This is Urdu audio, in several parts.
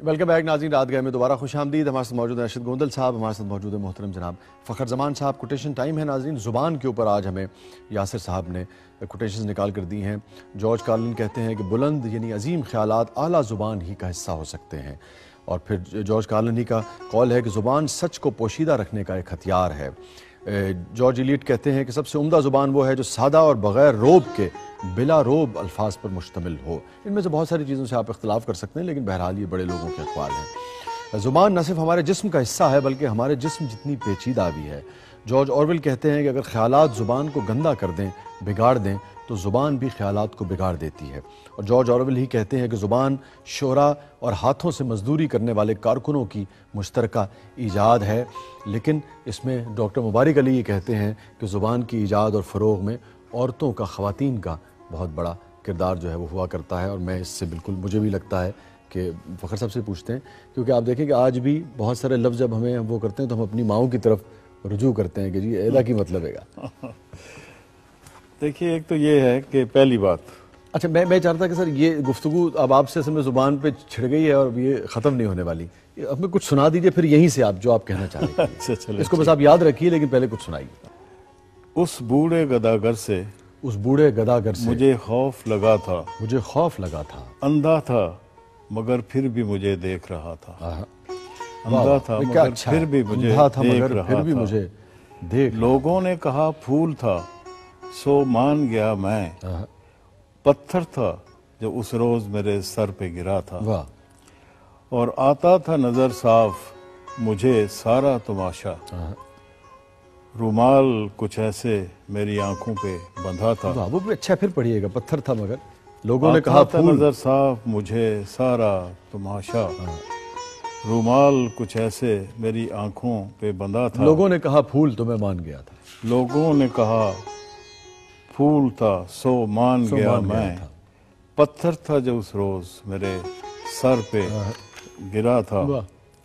ویلکم بیک ناظرین، رات گئے میں دوبارہ خوش آمدید۔ ہمارے ساتھ موجود ہیں ارشد گوندل صاحب، ہمارے ساتھ موجود ہے محترم جناب فخر زمان صاحب۔ کوٹیشن ٹائم ہے ناظرین، زبان کے اوپر آج ہمیں یاسر صاحب نے کوٹیشنز نکال کر دی ہیں۔ جارج کارلن کہتے ہیں کہ بلند یعنی عظیم خیالات اعلیٰ زبان ہی کا حصہ ہو سکتے ہیں، اور پھر جارج کارلن ہی کا قول ہے کہ زبان سچ کو پوشیدہ رکھنے کا ایک ہتھیار ہے۔ جارج ایلیٹ کہتے ہیں کہ سب سے عمدہ زبان وہ ہے جو سادہ اور بغیر روب کے بلا روب الفاظ پر مشتمل ہو۔ ان میں سے بہت ساری چیزوں سے آپ اختلاف کر سکتے ہیں، لیکن بہرحال یہ بڑے لوگوں کے اقوال ہیں۔ زبان نہ صرف ہمارے جسم کا حصہ ہے بلکہ ہمارے جسم جتنی پیچیدہ بھی ہے۔ جارج اورویل کہتے ہیں کہ اگر خیالات زبان کو گندا کر دیں، بگاڑ دیں، تو زبان بھی خیالات کو بگاڑ دیتی ہے۔ اور جارج اورویل ہی کہتے ہیں کہ زبان شعراء اور ہاتھوں سے مزدوری کرنے والے کارکنوں کی مشترکہ ایجاد ہے، لیکن اس میں ڈاکٹر مبارک علی یہ کہتے ہیں کہ زبان کی ایجاد اور فروغ میں عورتوں کا، خواتین کا بہت بڑا کردار جو ہے وہ ہوا کرتا ہے۔ اور میں اس سے بالکل، مجھے بھی لگتا ہے کہ فخر صاحب سے پوچھتے ہیں، کیونکہ آپ دیکھیں کہ آج بھی بہت سارے لفظ جب ہمیں وہ کرتے ہیں تو ہم اپنی ماؤں کی طرف رجوع کرتے ہیں کہ جی ایدا کی مطلب ہے گا۔ دیکھیے، ایک تو یہ ہے کہ پہلی بات، اچھا میں چاہتا کہ سر یہ گفتگو اب آپ سے اصل میں زبان پہ چھڑ گئی ہے اور یہ ختم نہیں ہونے والی، اب میں کچھ سنا دیجئے پھر یہیں سے آپ جو آپ کہنا چاہ رہے ہیں۔ چلے اس کو بس آپ یاد رکھیے، لیکن پہلے کچھ سنائیے۔ اس بوڑھے گداگر سے اس بوڑھے گداگر سے مجھے خوف لگا تھا، مجھے خوف لگا تھا، اندھا تھا مگر پھر بھی مجھے دیکھ رہا تھا۔ اندھا تھا کیا مگر اچھا پھر ہے، بھی مجھے اندھا تھا دیکھ مگر رہا پھر بھی تھا۔ مجھے دیکھ لوگوں نے کہا پھول تھا سو مان گیا میں، پتھر تھا جو اس روز میرے سر پہ گرا تھا، واہ، اور آتا تھا نظر صاف مجھے سارا تماشا، رومال کچھ ایسے میری آنکھوں پہ بندھا تھا۔ واہ، وہ بھی اچھا پھر پڑھیے گا۔ پتھر تھا مگر لوگوں نے کہا آتا تھا پھول، نظر صاف مجھے سارا تماشا، رومال کچھ ایسے میری آنکھوں پہ بندھا تھا۔ لوگوں نے کہا پھول تو میں مان گیا تھا، لوگوں نے کہا پھول تھا سو مان گیا میں، پتھر تھا جو اس روز میرے سر پہ گرا تھا۔ واہ،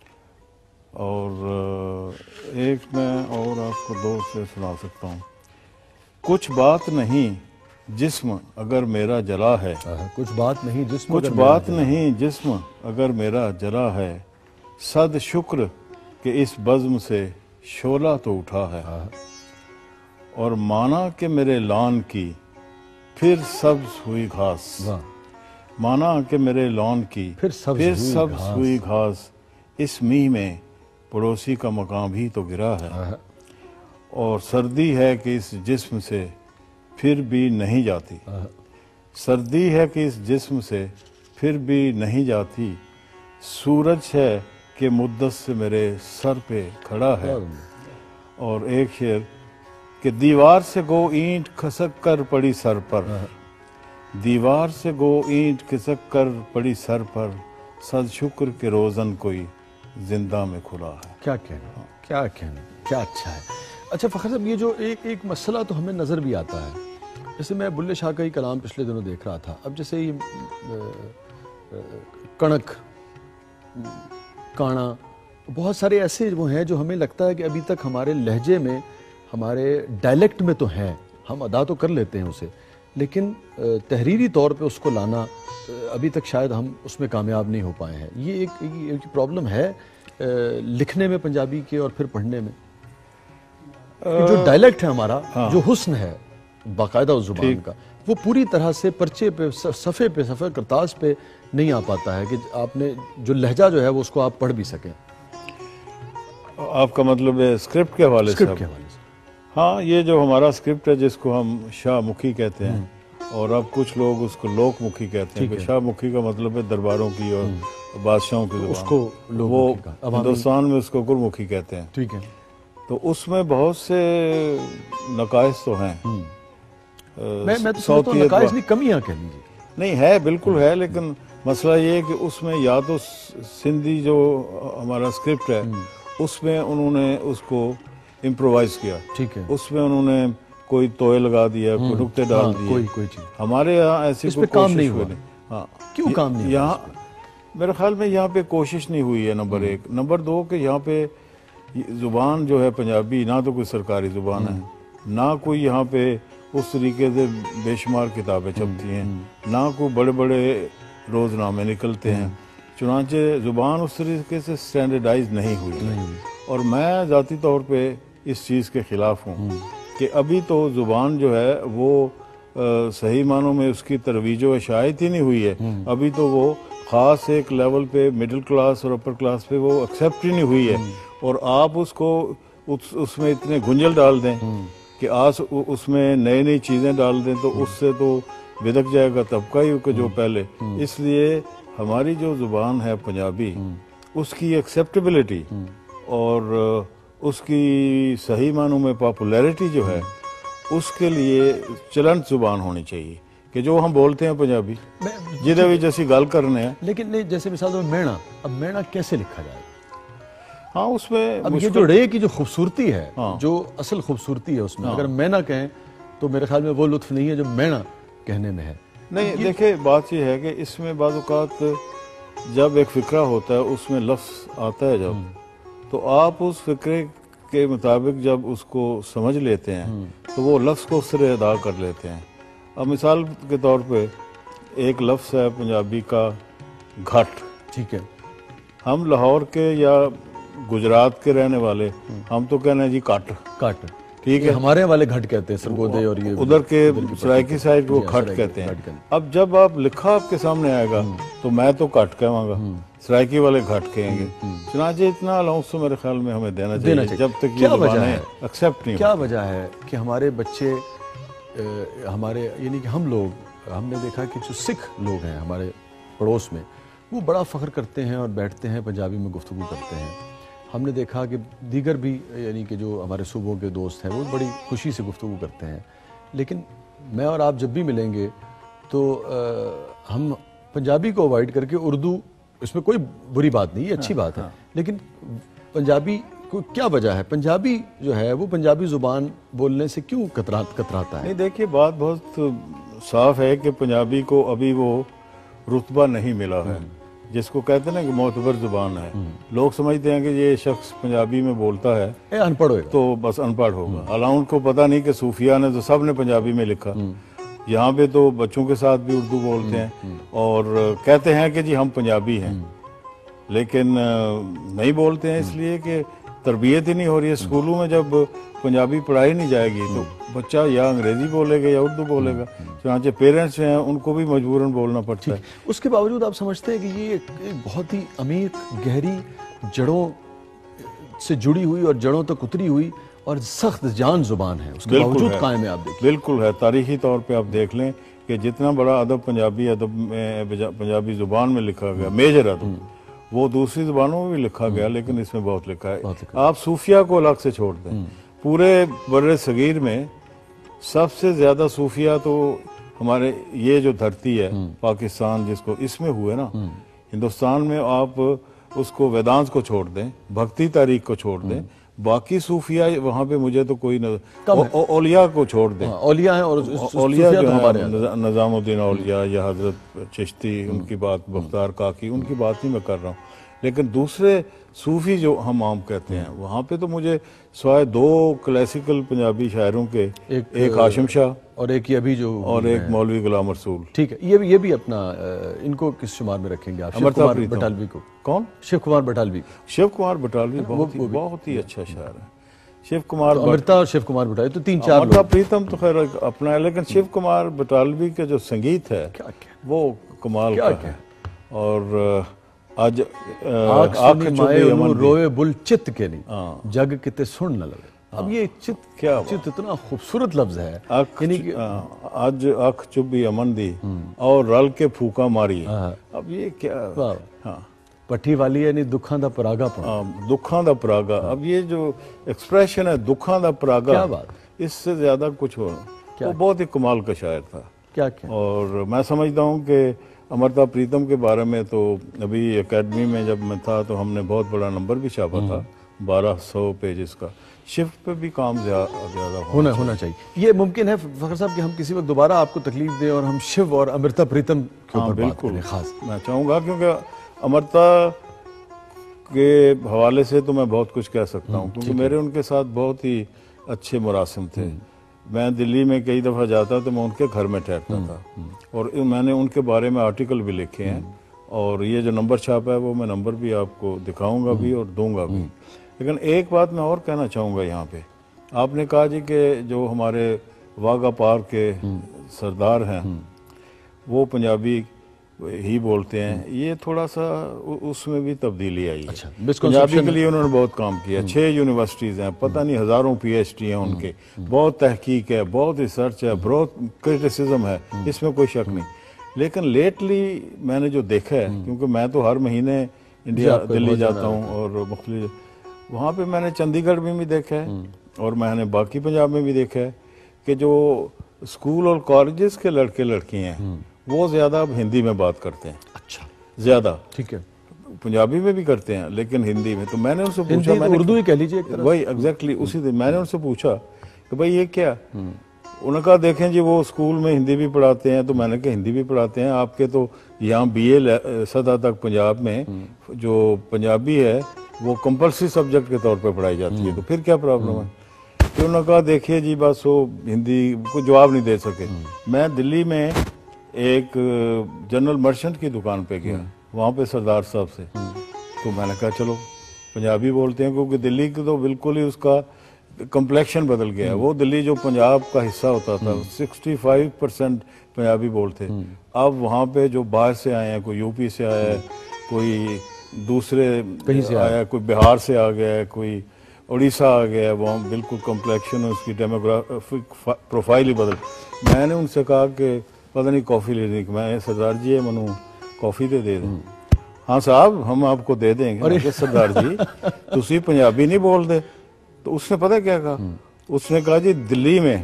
اور ایک میں اور آپ کو دو سے سنا سکتا ہوں۔ کچھ بات نہیں جسم اگر میرا جلا ہے، کچھ بات نہیں جسم کچھ اگر میرا بات نہیں جسم اگر میرا جلا ہے، صد شکر کہ اس بزم سے شعلہ تو اٹھا ہے، اور مانا کہ میرے لان کی پھر سبز ہوئی گھاس، واہ، مانا کہ میرے لان کی پھر سبز ہوئی گھاس، اس میہ میں پڑوسی کا مکان بھی تو گرا ہے، اور سردی ہے کہ اس جسم سے پھر بھی نہیں جاتی، سردی ہے کہ اس جسم سے پھر بھی نہیں جاتی، سورج ہے کہ مدت سے میرے سر پہ کھڑا ہے۔ اور ایک شعر کہ دیوار سے گو اینٹ کھسک کر پڑی سر پر، دیوار سے گو اینٹ کھسک کر پڑی سر پر، صد شکر کہ روزن کوئی زندہ میں کھلا ہے۔ کیا کہنا، کیا کہنا، کیا اچھا ہے۔ اچھا فخر صاحب، یہ جو ایک مسئلہ تو ہمیں نظر بھی آتا ہے، جیسے میں بلے شاہ کا ہی کلام پچھلے دنوں دیکھ رہا تھا، اب جیسے یہ کڑک، کانا، بہت سارے ایسے وہ ہیں جو ہمیں لگتا ہے کہ ابھی تک ہمارے لہجے میں، ہمارے ڈائلیکٹ میں تو ہیں، ہم ادا تو کر لیتے ہیں اسے، لیکن تحریری طور پہ اس کو لانا ابھی تک شاید ہم اس میں کامیاب نہیں ہو پائے ہیں۔ یہ ایک پرابلم ہے لکھنے میں پنجابی کے اور پھر پڑھنے میں، جو ڈائلیکٹ ہے ہمارا، جو حسن ہے باقاعدہ اس زبان کا، وہ پوری طرح سے پرچے پہ، صفحے پہ، صفحہ کرتاز پہ نہیں آ پاتا ہے کہ آپ نے جو لہجہ جو ہے وہ اس کو آپ پڑھ بھی سکیں۔ آپ کا مطلب ہے اسکرپٹ کے حوالے سے؟ اسکرپٹ کے حوالے سے، ہاں، یہ جو ہمارا اسکرپٹ ہے جس کو ہم شاہ مکھی کہتے ہیں، اور اب کچھ لوگ اس کو لوک مکھی کہتے ہیں، کہ شاہ مکھی کا مطلب ہے درباروں کی اور بادشاہوں کی اس زبان، کو وہ ہندوستان میں اس کو گر مکھی کہتے ہیں۔ ٹھیک ہے، تو اس میں بہت سے نقائص تو ہیں، میں تو سمجھتا ہوں نقائص نہیں، کمیاں کہہ لیجیے۔ نہیں ہے، بالکل ہے، لیکن مسئلہ یہ ہے کہ اس میں یا تو سندھی جو ہمارا اسکرپٹ ہے اس میں انہوں نے اس کو امپرووائز کیا، ٹھیک ہے، اس میں انہوں نے کوئی توئے لگا دیا، کوئی نکتے ڈال دیے، کوئی چیز ہمارے یہاں ایسی اس پہ کوئی کام کوشش نہیں ہوئی ہوا۔ نہیں۔ ہاں، کیوں کام نہیں ہوا؟ یہاں میرے خیال میں یہاں پہ کوشش نہیں ہوئی ہے، نمبر ایک۔ نمبر دو کہ یہاں پہ زبان جو ہے پنجابی، نہ تو کوئی سرکاری زبان ہے، نہ کوئی یہاں پہ اس طریقے سے بے شمار کتابیں چھپتی ہیں، نہ کوئی بڑے بڑے روزنامے نکلتے ہیں، चुनाचे ज़ुबान उस तरीके से स्टैंडर्डाइज नहीं हुई है। और मैं ज़ाती तौर पे इस चीज़ के ख़िलाफ़ हूँ कि अभी तो ज़ुबान जो है वो सही मानों में उसकी तरवीज व इशाअत ही नहीं हुई है। अभी तो वो ख़ास एक लेवल पे मिडिल क्लास और अपर क्लास पे वो एक्सेप्ट ही नहीं हुई है। और आप उसको उसमें इतने गुंजल डाल दें कि आज उसमें नई नई चीज़ें डाल दें तो उससे तो बिदक जाएगा तबका ही कि जो पहले। इसलिए हमारी जो ज़ुबान है पंजाबी, उसकी एक्सेप्टेबिलिटी और उसकी सही मानों में पॉपुलैरिटी जो है, उसके लिए चलंत ज़ुबान होनी चाहिए कि जो हम बोलते हैं पंजाबी जिधे भी जैसी गल करने हैं। लेकिन नहीं, जैसे मिसाल दो मेणा, अब मेणा कैसे लिखा जाए? हाँ, उसमें अब ये जो रे की जो खूबसूरती है, हाँ। जो असल खूबसूरती है उसमें, अगर मैना कहें तो मेरे ख्याल में वो लुत्फ नहीं है जो मेणा कहने में है। नहीं, देखिए बात ये है कि इसमें बाज़ औक़ात जब एक फ़िक्रा होता है उसमें लफ्ज़ आता है जब, तो आप उस फ़िक्रे के मुताबिक जब उसको समझ लेते हैं तो वो लफ्ज़ को उस तरह अदा कर लेते हैं। अब मिसाल के तौर पे एक लफ्ज़ है पंजाबी का घट, ठीक है, हम लाहौर के या गुजरात के रहने वाले हम तो कहना है जी काट, काट, ठीक है, हमारे वाले घट कहते हैं, सरगोदे और ये उधर के सराइकी साइड को खट कहते हैं। अब जब आप लिखा आपके सामने आएगा तो मैं तो काट कहूँगा, सराइकी वाले घट कहेंगे। चुनाचे इतना अलाउंस तो मेरे ख्याल में हमें देना चाहिए जब तक ये ज़बानें एक्सेप्ट नहीं। क्या वजह है कि हमारे बच्चे हमारे यानी कि हम लोग, हमने देखा कि जो सिख लोग हैं हमारे पड़ोस में, वो बड़ा फ़ख्र करते हैं और बैठते हैं पंजाबी में गुफ्तगू करते हैं। हमने देखा कि दीगर भी यानी कि जो हमारे सूबों के दोस्त हैं वो बड़ी खुशी से गुफ्तगू करते हैं। लेकिन मैं और आप जब भी मिलेंगे तो हम पंजाबी को अवॉइड करके उर्दू, इसमें कोई बुरी बात नहीं है, अच्छी बात है, लेकिन पंजाबी को क्या वजह है? पंजाबी जो है वो पंजाबी ज़ुबान बोलने से क्यों कतराता है? नहीं, देखिए बात बहुत साफ है कि पंजाबी को अभी वो रुतबा नहीं मिला है जिसको कहते हैं ना कि मोतबर ज़ुबान है। लोग समझते हैं कि ये शख्स पंजाबी में बोलता है अनपढ़ होगा तो बस अनपढ़ होगा। हालांकि उनको पता नहीं कि सूफिया ने तो सब ने पंजाबी में लिखा। यहाँ पे तो बच्चों के साथ भी उर्दू बोलते हैं और कहते हैं कि जी हम पंजाबी हैं, लेकिन नहीं बोलते हैं इसलिए कि तरबियत ही नहीं हो रही है। स्कूलों में जब पंजाबी पढ़ाई नहीं जाएगी तो बच्चा या अंग्रेजी बोलेगा या उर्दू बोलेगा। चुनांचे पेरेंट्स हैं उनको भी मजबूरन बोलना पड़ता है। उसके बावजूद आप समझते हैं कि ये एक बहुत ही अमीर, गहरी जड़ों से जुड़ी हुई और जड़ों तक उतरी हुई और सख्त जान ज़ुबान है, उसके बावजूद कायम है। आप देखिए, बिल्कुल है। तारीखी तौर पे आप देख लें कि जितना बड़ा अदब पंजाबी अदब में पंजाबी ज़ुबान में लिखा गया, मेजर अदब, वो दूसरी ज़ुबानों में भी लिखा गया, लेकिन इसमें बहुत लिखा है। आप सूफिया को अलग से छोड़ दें, पूरे बर्रे सगीर में सबसे ज़्यादा सूफिया तो हमारे ये जो धरती है पाकिस्तान जिसको इसमें हुए ना, हिंदुस्तान में आप उसको वेदांत को छोड़ दें, भक्ति तारीख को छोड़ दें, बाकी सूफिया वहाँ पे मुझे तो कोई औलिया को छोड़ दें। औलिया है और औलिया जो है निज़ामुद्दीन औलिया या हजरत चिश्ती, उनकी बात, बख्तार काकी, उनकी बात नहीं मैं कर रहा हूँ। लेकिन दूसरे सूफी जो हम आम कहते हैं वहाँ पे तो मुझे सिवाय दो क्लासिकल पंजाबी शायरों के, एक हाशिम शाह और एक ये अभी जो और एक मौलवी गुलाम रसूल। ठीक है, ये भी अपना, इनको किस शुमार में रखेंगे आप? शिव कुमार बटालवी को। कौन? शिव कुमार बटालवी। शिव कुमार बटालवी बहुत ही अच्छा शायर है। शिव कुमार अमृता और शिव कुमार बटालवी तो तीन चार अमृता प्रीतम तो खैर अपना है, लेकिन शिव कुमार बटालवी का जो संगीत है वो कमाल का है। और आज रोए बुल चित के नहीं जग किते सुन न लगे। अब ये चित क्या, चित इतना खूबसूरत लफ्ज है। आज अख चुभी अमन दी और रल के फूका मारी। अब ये क्या, हाँ, पट्टी वाली यानी दुखा दा परागा, दुखा दा परागा। अब ये जो एक्सप्रेशन है दुखा दा परागा, क्या बात, इससे ज्यादा कुछ हो, वो बहुत ही कमाल का शायर था। क्या और मैं समझता हूँ कि अमृता प्रीतम के बारे में तो अभी एकेडमी में जब मैं था तो हमने बहुत बड़ा नंबर भी छापा था, 1200 पेजेस का। शिव पे भी काम ज्यादा होना चाहिए। ये मुमकिन है फखर साहब कि हम किसी वक्त दोबारा आपको तकलीफ दें और हम शिव और अमृता प्रीतम के ऊपर बात करें खास। मैं चाहूँगा क्योंकि अमृता के हवाले से तो मैं बहुत कुछ कह सकता हूँ, क्योंकि मेरे उनके साथ बहुत ही अच्छे मुरासिम थे। मैं दिल्ली में कई दफ़ा जाता तो मैं उनके घर में ठहरता था और मैंने उनके बारे में आर्टिकल भी लिखे हैं اور یہ جو نمبر چھاپا ہے وہ میں نمبر بھی آپ کو دکھاؤں گا بھی اور دوں گا بھی. لیکن ایک بات میں اور کہنا چاہوں گا یہاں پہ. آپ نے کہا جی کہ جو ہمارے واگا پارک کے سردار ہیں وہ پنجابی ہی بولتے ہیں. یہ تھوڑا سا اس میں بھی تبدیلی آئی ہے. پنجابی کے لیے انہوں نے بہت کام کیا. 6 یونیورسٹیز ہیں, پتہ نہیں ہزاروں پی ایچ ڈی ہیں ان کے, بہت تحقیق ہے, بہت ریسرچ ہے, بہت کرٹیسزم ہے, اس میں کوئی شک نہیں. لیکن لیٹلی میں نے جو دیکھا ہے, کیونکہ میں تو ہر مہینے انڈیا دلی جاتا ہوں اور مختلف, وہاں پہ میں نے چندی گڑھ میں بھی دیکھا ہے اور میں نے باقی پنجاب میں بھی دیکھا ہے کہ جو اسکول اور کالجز کے لڑکے لڑکیاں ہیں وہ زیادہ اب ہندی میں بات کرتے ہیں. اچھا, زیادہ ٹھیک ہے, پنجابی میں بھی کرتے ہیں لیکن ہندی میں. تو میں نے ان سے پوچھا, اردو ہی کہہ لیجیے وہی ایگزیکٹلی اسی دن میں نے ان سے پوچھا کہ بھائی یہ کیا. انہوں نے کہا دیکھیں جی وہ اسکول میں ہندی بھی پڑھاتے ہیں. تو میں نے کہا ہندی بھی پڑھاتے ہیں آپ کے, تو یہاں بی اے سطح تک پنجاب میں جو پنجابی ہے وہ کمپلسری سبجیکٹ کے طور پہ پڑھائی جاتی ہے, تو پھر کیا پرابلم ہے. تو انہوں نے کہا دیکھیے جی بس وہ ہندی کو جواب نہیں دے سکے. میں دلی میں ایک جنرل مرچنٹ کی دکان پہ گیا, وہاں پہ سردار صاحب سے, تو میں نے کہا چلو پنجابی بولتے ہیں, کیونکہ دلی کی تو بالکل ہی اس کا کمپلیکشن بدل گیا ہے. وہ دلی جو پنجاب کا حصہ ہوتا تھا 65% پنجابی بولتے, اب وہاں پہ جو باہر سے آئے ہیں, کوئی یو پی سے آیا ہے, کوئی دوسرے کہیں سے آیا ہے, کوئی بہار سے آ گیا ہے, کوئی اڑیسہ آ گیا ہے, وہاں بالکل کمپلیکشن اس کی ڈیموگرافک پروفائل ہی بدل. میں نے ان سے کہا کہ پتہ نہیں کافی لینی, میں سردار جی منو کافی دے دیں. ہاں صاحب ہم آپ کو دے دیں گے. سردار جی تسی پنجابی نہیں بول دے. تو اس نے پتہ کیا کہا, اس نے کہا جی دلی میں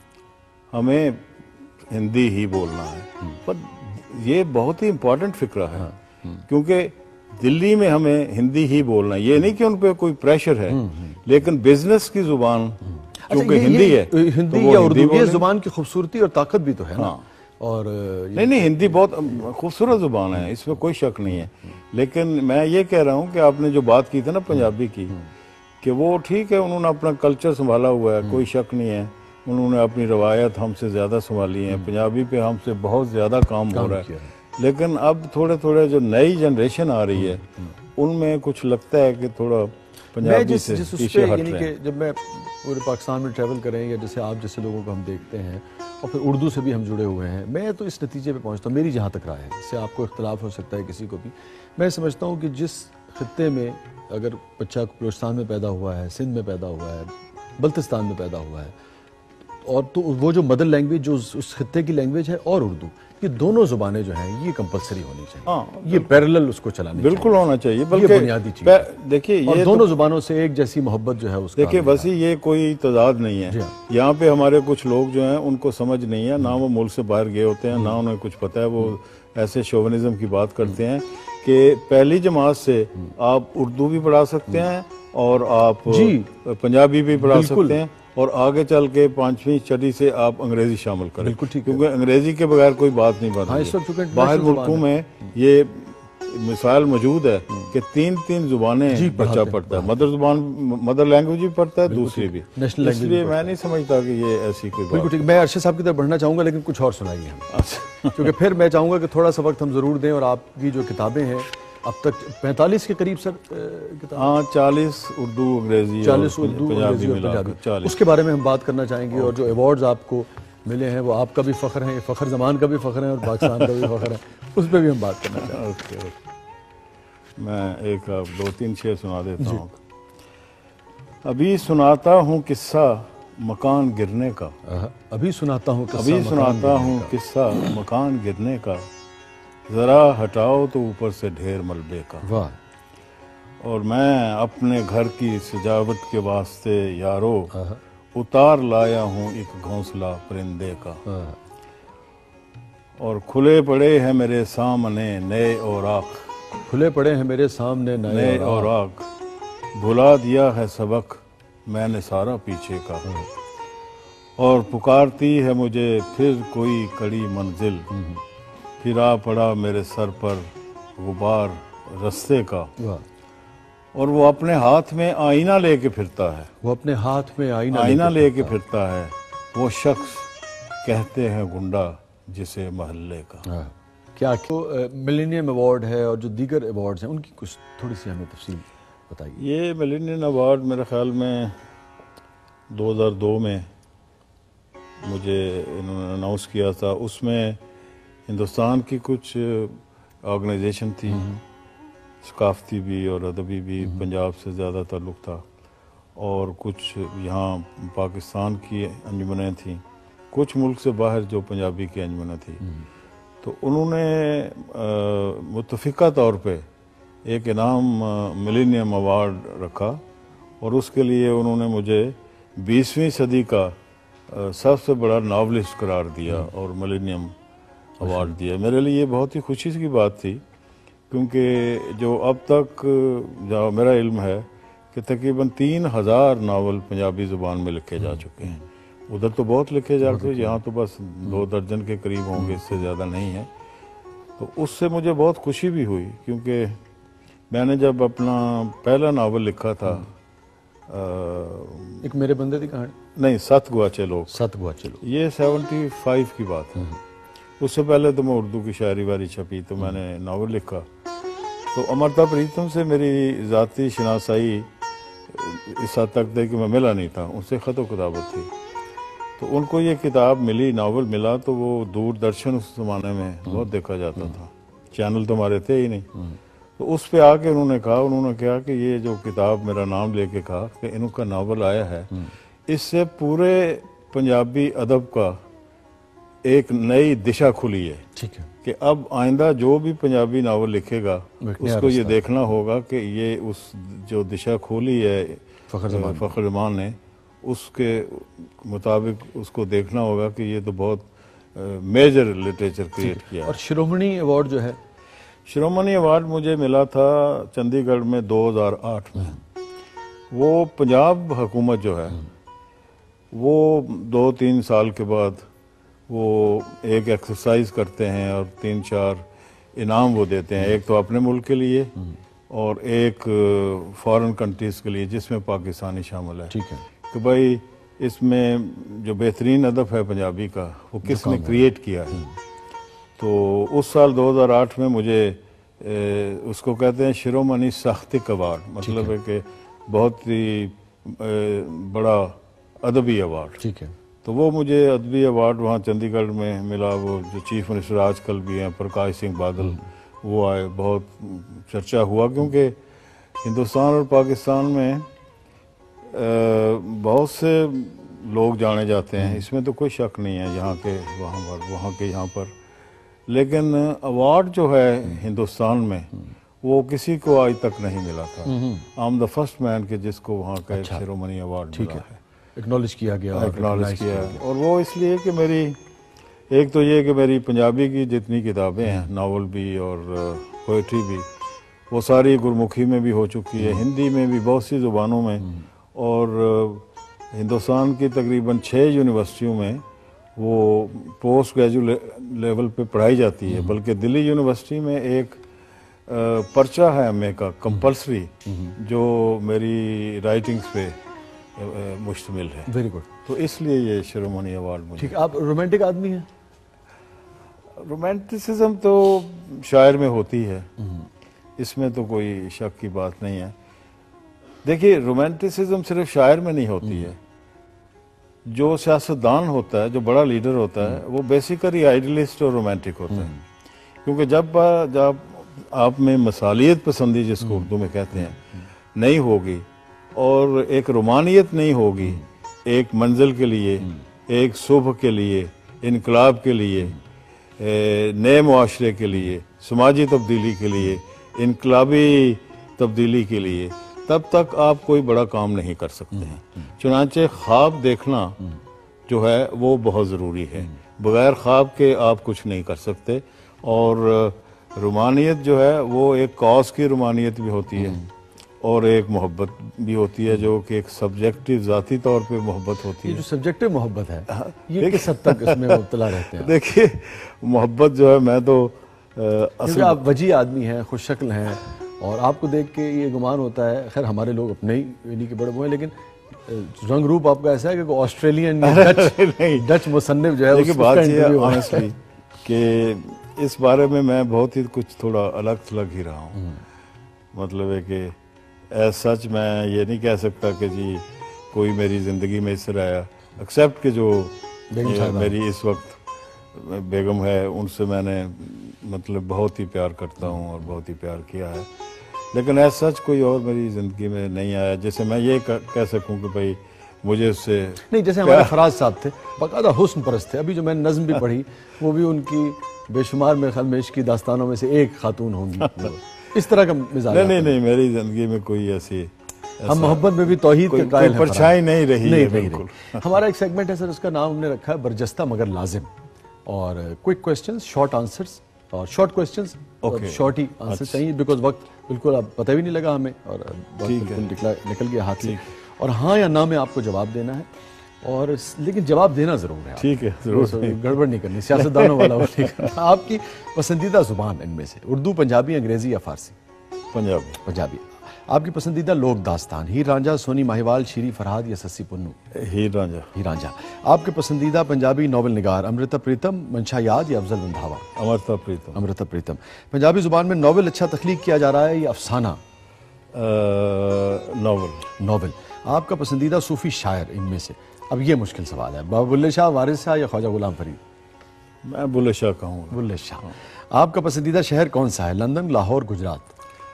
ہمیں ہندی ہی بولنا ہے. پر یہ بہت ہی امپورٹنٹ فکرہ ہے, کیونکہ دلی میں ہمیں ہندی ہی بولنا ہے. یہ نہیں کہ ان پہ کوئی پریشر ہے, لیکن بزنس کی زبان کیونکہ ہندی ہے, ہندی یا اردو, یہ زبان کی خوبصورتی اور طاقت بھی تو ہے نا. اور نہیں ہندی بہت خوبصورت زبان ہے, اس میں کوئی شک نہیں ہے. لیکن میں یہ کہہ رہا ہوں کہ آپ نے جو بات کی تھی نا پنجابی کی, کہ وہ ٹھیک ہے انہوں نے اپنا کلچر سنبھالا ہوا ہے, کوئی شک نہیں ہے. انہوں نے اپنی روایت ہم سے زیادہ سنبھالی ہیں, پنجابی پہ ہم سے بہت زیادہ کام ہو رہا ہے. لیکن اب تھوڑے تھوڑے جو نئی جنریشن آ رہی ہے ان میں کچھ لگتا ہے کہ تھوڑا پنجابی سے پیچھے ہٹ رہے ہیں. جب میں پورے پاکستان میں ٹریول کریں یا جیسے آپ جیسے لوگوں کو ہم دیکھتے ہیں اور پھر اردو سے بھی ہم جڑے ہوئے ہیں, میں تو اس نتیجے پہ پہنچتا ہوں, میری جہاں تک رائے ہے, اس سے آپ کو اختلاف ہو سکتا ہے کسی کو بھی, میں سمجھتا ہوں کہ جس خطے میں اگر بچہ بلوچستان میں پیدا ہوا ہے, سندھ میں پیدا ہوا ہے, بلتستان میں پیدا ہوا ہے, اور تو وہ جو مدر لینگویج جو اس خطے کی لینگویج ہے اور اردو, یہ دونوں زبانیں جو ہیں یہ کمپلسری ہونی چاہیے, یہ پیرلل اس کو چلانی بالکل ہونا چاہیے. بلکہ بنیادی چیز دیکھیے یہ دونوں زبانوں سے ایک جیسی محبت جو ہے اس کا. دیکھیے وسیع یہ کوئی تضاد نہیں ہے. یہاں پہ ہمارے کچھ لوگ جو ہیں ان کو سمجھ نہیں ہے, نہ وہ ملک سے باہر گئے ہوتے ہیں, نہ انہیں کچھ پتہ ہے, وہ ایسے شوونزم کی بات کرتے ہیں کہ پہلی جماعت سے آپ اردو بھی پڑھا سکتے ہیں اور آپ پنجابی بھی پڑھا سکتے ہیں, اور آگے چل کے 5ویں 6 سے آپ انگریزی شامل کریں, کیونکہ انگریزی کے بغیر کوئی بات نہیں بنتی. باہر ملکوں میں یہ مثال موجود ہے کہ 3 زبانیں بچہ پڑھتا ہے, مدر لینگویج بھی پڑھتا ہے, دوسری بھی. اس لیے میں نہیں سمجھتا کہ یہ ایسی کوئی بات. بالکل ٹھیک. میں ارشد صاحب کی طرف بڑھنا چاہوں گا, لیکن کچھ اور سنائیے ہم, کیونکہ پھر میں چاہوں گا کہ تھوڑا سا وقت ہم ضرور دیں, اور آپ کی جو کتابیں ہیں اب تک 45 کے قریب سر ہاں 40 اردو انگریزی 40 اردو انگریزی اور پنجابی, اس کے بارے میں ہم بات کرنا چاہیں گے. اور جو ایوارڈز آپ کو ملے ہیں وہ آپ کا بھی فخر ہیں, فخر زمان کا بھی فخر ہے, اور پاکستان کا بھی فخر ہے, اس پہ بھی ہم بات کرنا چاہیں گے. میں ایک 2-3 شعر سنا دیتا ہوں. ابھی سناتا ہوں قصہ مکان گرنے کا, ابھی سناتا ہوں قصہ مکان گرنے کا, ذرا ہٹاؤ تو اوپر سے ڈھیر ملبے کا. واہ. اور میں اپنے گھر کی سجاوٹ کے واسطے یارو اتار لایا ہوں ایک گھونسلہ پرندے کا. اور کھلے پڑے ہیں میرے سامنے نئے اوراق, کھلے پڑے ہیں میرے سامنے نئے اوراق, بھلا دیا ہے سبق میں نے سارا پیچھے کا. اور پکارتی ہے مجھے پھر کوئی کڑی منزل, پھرا پڑا میرے سر پر غبار رستے کا. اور وہ اپنے ہاتھ میں آئینہ لے کے پھرتا ہے, وہ اپنے ہاتھ میں آئینہ لے کے پھرتا ہے, وہ شخص کہتے ہیں گنڈا جسے محلے کا. کیا ملینیم ایوارڈ ہے اور جو دیگر ایوارڈز ہیں ان کی کچھ تھوڑی سی ہمیں تفصیل بتائیے. یہ ملینیم ایوارڈ میرے خیال میں 2002 میں مجھے انہوں نے اناؤنس کیا تھا. اس میں ہندوستان کی کچھ آرگنائزیشن تھی, ثقافتی بھی اور ادبی بھی, پنجاب سے زیادہ تعلق تھا, اور کچھ یہاں پاکستان کی انجمنیں تھیں, کچھ ملک سے باہر جو پنجابی کی انجمنیں تھیں. تو انہوں نے متفقہ طور پہ ایک انعام ملینیم ایوارڈ رکھا, اور اس کے لیے انہوں نے مجھے 20ویں صدی کا سب سے بڑا ناولسٹ قرار دیا اور ملینیم ایوارڈ دیا. میرے لیے یہ بہت ہی خوشی کی بات تھی, کیونکہ جو اب تک جو میرا علم ہے کہ تقریباً 3000 ناول پنجابی زبان میں لکھے جا چکے ہیں. ادھر تو بہت لکھے جا چکے, یہاں تو بس 2 درجن کے قریب ہوں گے, اس سے زیادہ نہیں ہے. تو اس سے مجھے بہت خوشی بھی ہوئی, کیونکہ میں نے جب اپنا پہلا ناول لکھا تھا, ایک میرے بندے کی کہانی, نہیں 7 گواچے لوگ, 7 گواچے لوگ, یہ 75 کی بات ہے. اس سے پہلے تو میں اردو کی شاعری واری چھپی, تو میں نے ناول لکھا. تو امرتا پریتم سے میری ذاتی شناسائی اس حد تک تھی کہ میں ملا نہیں تھا, ان سے خط و کتابت تھی. تو ان کو یہ کتاب ملی, ناول ملا, تو وہ دوردرشن اس زمانے میں بہت دیکھا جاتا تھا, چینل تو ہمارے تھے ہی نہیں. تو اس پہ آ کے انہوں نے کہا کہ یہ جو کتاب میرا نام لے کے کہا کہ ان کا ناول آیا ہے, اس سے پورے پنجابی ادب کا ایک نئی دشا کھلی ہے. ٹھیک ہے, کہ اب آئندہ جو بھی پنجابی ناول لکھے گا اس کو یہ دیکھنا ہوگا کہ یہ اس جو دشا کھولی ہے فخر زمان نے, اس کے مطابق اس کو دیکھنا ہوگا کہ یہ تو بہت میجر لٹریچر کریٹ کیا. اور شرومنی ایوارڈ جو ہے, شرومنی ایوارڈ مجھے ملا تھا چندی گڑھ میں 2008 میں. وہ پنجاب حکومت جو ہے وہ 2-3 سال کے بعد وہ ایک ایکسرسائز کرتے ہیں اور 3-4 انعام وہ دیتے ہیں, ایک تو اپنے ملک کے لیے اور ایک فارن کنٹریز کے لیے جس میں پاکستانی شامل ہے. ٹھیک ہے, کہ بھائی اس میں جو بہترین ادب ہے پنجابی کا وہ کس نے کریٹ کیا ہے. تو اس سال 2008 میں مجھے اس کو کہتے ہیں شرومنی ساہتک ایوارڈ, مطلب ہے کہ بہت ہی بڑا ادبی ایوارڈ. ٹھیک ہے, تو وہ مجھے ادبی ایوارڈ وہاں چندی گڑھ میں ملا. وہ جو چیف منسٹر آج کل بھی ہیں پرکاش سنگھ بادل, وہ آئے, بہت چرچا ہوا, کیونکہ ہندوستان اور پاکستان میں بہت سے لوگ جانے جاتے ہیں, اس میں تو کوئی شک نہیں ہے, یہاں کے وہاں کے یہاں پر. لیکن ایوارڈ جو ہے ہندوستان میں وہ کسی کو آج تک نہیں ملا تھا. I'm the first man کہ جس کو وہاں کا ایک شرومنی ایوارڈ ملا ہے, اکنالج کیا گیا. اور وہ اس لیے کہ میری ایک تو یہ کہ میری پنجابی کی جتنی کتابیں ہیں, ناول بھی اور پوئٹری بھی, وہ ساری گرمکھی میں بھی ہو چکی ہے, ہندی میں بھی, بہت سی زبانوں میں, اور ہندوستان کی تقریباً 6 یونیورسٹیوں میں وہ پوسٹ گریجویٹ لیول پہ پڑھائی جاتی ہے. بلکہ دلی یونیورسٹی میں ایک پرچہ ہے ایم اے کا کمپلسری, جو میری رائٹنگز پہ مشتمل ہے. Very good. تو اس لیے یہ شرومنی ایوارڈ مجھے. ٹھیک, آپ رومانٹک آدمی ہیں؟ رومانٹسزم تو شاعر میں ہوتی ہے, اس میں تو کوئی شک کی بات نہیں ہے. دیکھیے رومانٹسزم صرف شاعر میں نہیں ہوتی ہے, جو سیاستدان ہوتا ہے, جو بڑا لیڈر ہوتا ہے, وہ بیسیکلی آئیڈیلسٹ اور رومانٹک ہوتا ہے. کیونکہ جب آپ میں مثالیت پسندی, جس کو اردو میں کہتے ہیں, نہیں ہوگی, اور ایک رومانیت نہیں ہوگی ایک منزل کے لیے, ایک صبح کے لیے, انقلاب کے لیے, نئے معاشرے کے لیے, سماجی تبدیلی کے لیے, انقلابی تبدیلی کے لیے, تب تک آپ کوئی بڑا کام نہیں کر سکتے ہیں. چنانچہ خواب دیکھنا جو ہے وہ بہت ضروری ہے. بغیر خواب کے آپ کچھ نہیں کر سکتے. اور رومانیت جو ہے وہ ایک کاز کی رومانیت بھی ہوتی ہے, اور ایک محبت بھی ہوتی ہے, جو کہ ایک سبجیکٹیو ذاتی طور پہ محبت ہوتی ہے. یہ جو سبجیکٹیو محبت ہے, یہ کس حد تک اس میں مبتلا رہتے ہیں؟ دیکھیے محبت جو ہے, میں تو کیونکہ آپ وجیح آدمی ہیں, خوش شکل ہیں, اور آپ کو دیکھ کے یہ گمان ہوتا ہے, خیر ہمارے لوگ اپنے ہی یعنی کہ بڑے وہ ہیں, لیکن رنگ روپ آپ کا ایسا ہے کہ آسٹریلین ڈچ مصنف جو ہے, بات یہ ہے آنیسٹلی کہ اس بارے میں بہت ہی کچھ تھوڑا الگ تھلگ ہی رہا ہوں. مطلب ہے کہ ایز سچ میں یہ نہیں کہہ سکتا کہ جی کوئی میری زندگی میں اس طرح آیا ایکسیپٹ کہ جو میری اس وقت بیگم ہے ان سے میں نے مطلب بہت ہی پیار کرتا ہوں اور بہت ہی پیار کیا ہے. لیکن ایز سچ کوئی اور میری زندگی میں نہیں آیا جیسے میں یہ کہہ سکوں کہ بھائی مجھے اس سے نہیں. جیسے ہمارے فراز صاحب تھے باقاعدہ حسن پرست تھے. ابھی جو میں نے نظم بھی پڑھی وہ بھی ان کی بے شمار میرے خیال میں عشق کی داستانوں میں سے ایک خاتون ہوں گی. اس طرح کا مزاج. نہیں میری زندگی میں کوئی ایسی ہم محبت میں بھی توحید کے قائل ہیں. پرچھائی نہیں رہی. ہمارا ایک سیگمنٹ ہے سر اس کا نام ہم نے رکھا ہے برجستہ مگر لازم اور کوئک کوسچنز شارٹ آنسرز اور شارٹ کوسچنز شارٹ ہی آنسر چاہیے بیکاز وقت بالکل اب پتہ بھی نہیں لگا ہمیں اور بالکل نکل گیا ہاتھ سے. اور ہاں یا نہ میں آپ کو جواب دینا ہے اور لیکن جواب دینا ضرور ہے. ٹھیک ہے گڑبڑ نہیں کرنی سیاستدانوں والا وہ نہیں کرنا. آپ کی پسندیدہ زبان ان میں سے اردو پنجابی انگریزی یا فارسی؟ پنجابی. آپ کی پسندیدہ لوک داستان ہیر رانجھا سونی ماہیوال شیری فرہاد یا سسی پنو؟ ہیر رانجھا. آپ کے پسندیدہ پنجابی ناول نگار امرتا پریتم منشا یاد یا افضل رندھاوا؟ امرتا پریتم. پنجابی زبان میں ناول اچھا تخلیق کیا جا رہا ہے یا افسانہ؟ ناول. آپ کا پسندیدہ صوفی شاعر ان میں سے؟ اب یہ مشکل سوال ہے. بابا بلے شاہ وارث شاہ یا خواجہ غلام فرید؟ میں بلے شاہ کہوں گا. بلے شاہ. آپ کا پسندیدہ شہر کون سا ہے؟ لندن لاہور گجرات؟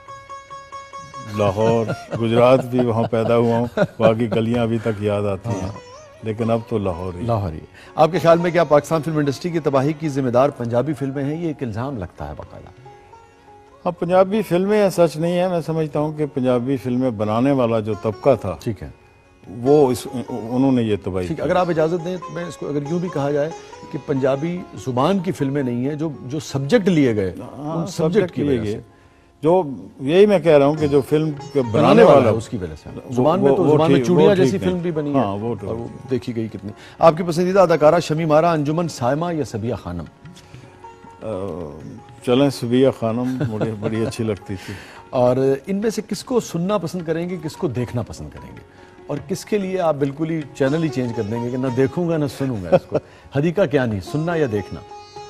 لاہور گجرات بھی وہاں پیدا ہوا ہوں باقی گلیاں ابھی تک یاد آتی ہیں لیکن اب تو لاہور ہی. آپ کے خیال میں کیا پاکستان فلم انڈسٹری کی تباہی کی ذمہ دار پنجابی فلمیں ہیں؟ یہ ایک الزام لگتا ہے باقاعدہ. اب پنجابی فلمیں سچ نہیں ہے. میں سمجھتا ہوں کہ پنجابی فلمیں بنانے والا جو طبقہ تھا ٹھیک ہے وہ انہوں نے یہ تباہی کی. اگر آپ اجازت دیں تو میں اس کو اگر یوں بھی کہا جائے کہ پنجابی زبان کی فلمیں نہیں ہیں جو سبجیکٹ لیے گئے سبجیکٹ کی وجہ سے جو یہی میں کہہ رہا ہوں کہ جو فلم بنانے والا اس کی وجہ سے زبان میں تو زبان میں چوڑیاں جیسی فلم بھی بنی ہے وہ دیکھی گئی کتنی. آپ کی پسندیدہ اداکارہ شمیم آرا انجمن سائمہ یا صبیہ خانم؟ چلیں صبیہ خانم مجھے بڑی اچھی لگتی تھی. اور ان میں سے کس کو سننا پسند کریں گے کس کو دیکھنا پسند کریں گے اور کس کے لیے آپ بالکل ہی چینل ہی چینج کر دیں گے کہ نہ دیکھوں گا نہ سنوں گا اس کو؟ حدیقہ کیا نہیں سننا یا دیکھنا؟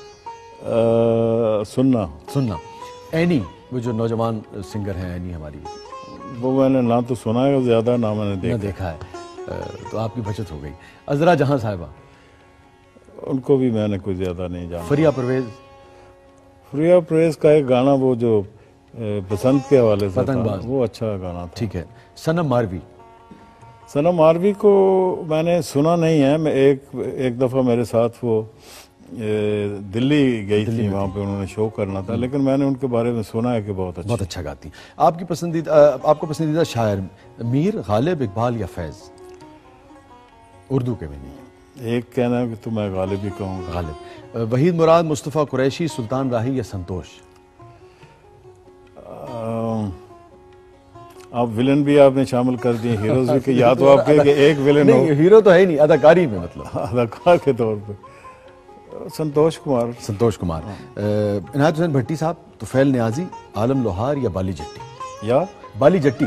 سننا. اینی وہ جو نوجوان سنگر ہیں اینی ہماری وہ میں نے نہ تو سنا ہے زیادہ نہ میں نے دیکھا ہے تو آپ کی بچت ہو گئی. عذرا جہاں صاحبہ ان کو بھی میں نے کوئی زیادہ نہیں جانا. فریہ پرویز کا ایک گانا وہ جو بسنت کے حوالے سے تھا وہ اچھا گانا تھا. ٹھیک ہے. سنم ماروی کو میں نے سنا نہیں ہے. میں ایک دفعہ میرے ساتھ وہ دلی گئی تھی وہاں پہ انہوں نے شو کرنا تھا لیکن میں نے ان کے بارے میں سنا ہے کہ بہت اچھا گاتی. آپ کا پسندیدہ شاعر میر غالب اقبال یا فیض؟ اردو کے میں نہیں ایک کہنا ہے کہ تو میں غالب ہی کہوں گا. غالب. وحید مراد مصطفیٰ قریشی سلطان راہی یا سنتوش؟ آپ ویلن بھی آپ نے شامل کر دیے ہیروز بھی کہ یا تو آپ کہ ایک ویلن ہو. ہیرو تو ہے نہیں اداکاری میں مطلب اداکار کے طور پہ سنتوش کمار. عنایت حسین بھٹی صاحب طفیل نیازی عالم لوہار یا بالی جٹی؟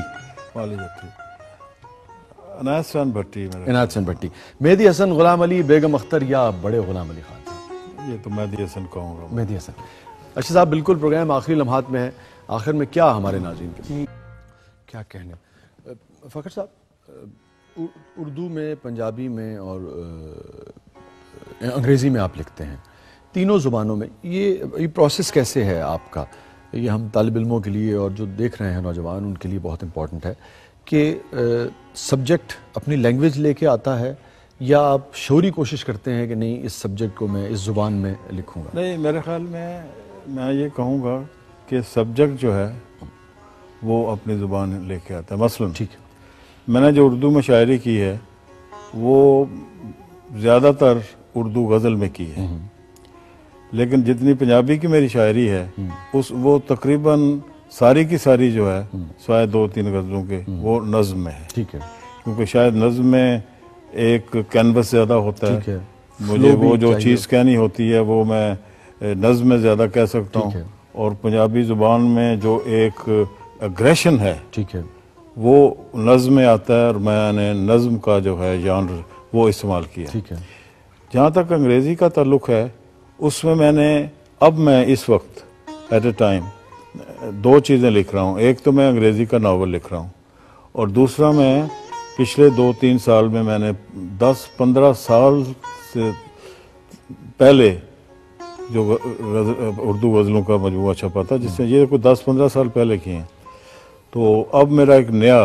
عنایت حسین بھٹی. مہدی حسن غلام علی بیگم اختر یا بڑے غلام علی خان؟ یہ تو مہدی حسن کہوں گا. مہدی حسن. اچھا صاحب بالکل پروگرام آخری لمحات میں ہے. آخر میں کیا ہمارے ناظرین کے کیا کہنے؟ فخر صاحب اردو میں پنجابی میں اور انگریزی میں آپ لکھتے ہیں تینوں زبانوں میں. یہ پروسیس کیسے ہے آپ کا؟ یہ ہم طالب علموں کے لیے اور جو دیکھ رہے ہیں نوجوان ان کے لیے بہت امپورٹنٹ ہے کہ سبجیکٹ اپنی لینگویج لے کے آتا ہے یا آپ شعوری کوشش کرتے ہیں کہ نہیں اس سبجیکٹ کو میں اس زبان میں لکھوں گا؟ نہیں میرے خیال میں یہ کہوں گا کہ سبجیکٹ جو ہے وہ اپنی زبان لے کے آتا ہے. مثلا ٹھیک ہے میں نے جو اردو میں شاعری کی ہے وہ زیادہ تر اردو غزل میں کی ہے لیکن جتنی پنجابی کی میری شاعری ہے وہ تقریباً ساری کی ساری جو ہے سوائے 2-3 غزلوں کے وہ نظم میں ہے. ٹھیک ہے. کیونکہ شاید نظم میں ایک کینوس زیادہ ہوتا ہے. مجھے وہ جو چیز کہنی ہوتی ہے وہ میں نظم میں زیادہ کہہ سکتا ہوں اور پنجابی زبان میں جو ایک اگریشن ہے وہ نظم میں آتا ہے اور میں نے نظم کا جو ہے ژانر وہ استعمال کیا. ٹھیک ہے. جہاں تک انگریزی کا تعلق ہے اس میں نے اب میں اس وقت ایٹ اے ٹائم 2 چیزیں لکھ رہا ہوں. ایک تو میں انگریزی کا ناول لکھ رہا ہوں اور دوسرا میں پچھلے 2-3 سال میں نے 10-15 سال سے پہلے جو اردو غزلوں کا مجموعہ چھپا تھا جس سے یہ کوئی 10-15 سال پہلے کیے ہیں. تو اب میرا ایک نیا